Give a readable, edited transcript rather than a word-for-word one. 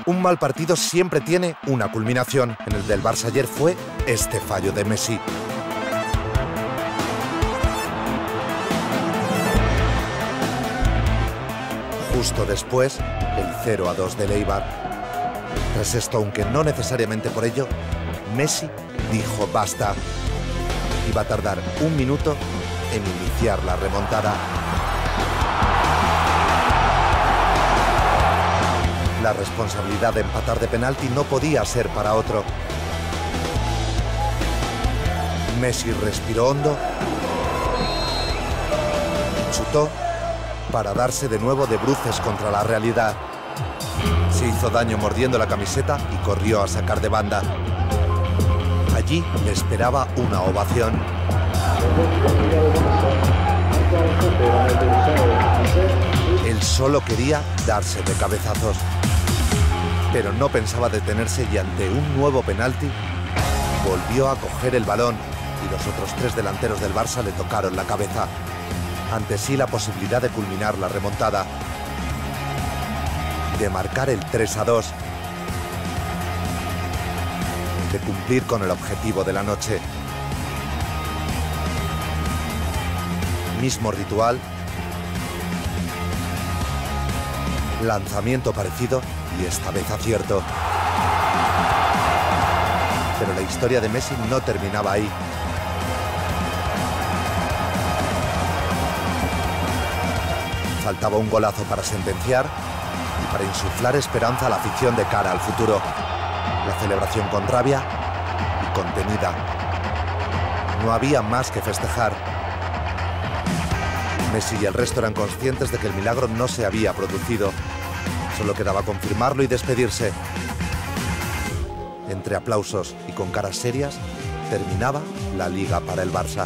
Un mal partido siempre tiene una culminación. En el del Barça ayer fue este fallo de Messi. Justo después, el 0-2 del Eibar. Tras esto, aunque no necesariamente por ello, Messi dijo basta. Iba a tardar un minuto en iniciar la remontada. La responsabilidad de empatar de penalti no podía ser para otro. Messi respiró hondo, chutó para darse de nuevo de bruces contra la realidad. Se hizo daño mordiendo la camiseta y corrió a sacar de banda. Allí le esperaba una ovación. Él solo quería darse de cabezazos, pero no pensaba detenerse y ante un nuevo penalti volvió a coger el balón y los otros tres delanteros del Barça le tocaron la cabeza. Ante sí la posibilidad de culminar la remontada, de marcar el 3-2, de cumplir con el objetivo de la noche. Mismo ritual, lanzamiento parecido y esta vez acierto. Pero la historia de Messi no terminaba ahí. Faltaba un golazo para sentenciar y para insuflar esperanza a la afición de cara al futuro. La celebración con rabia y contenida. No había más que festejar. Messi y el resto eran conscientes de que el milagro no se había producido. Solo quedaba confirmarlo y despedirse. Entre aplausos y con caras serias, terminaba la liga para el Barça.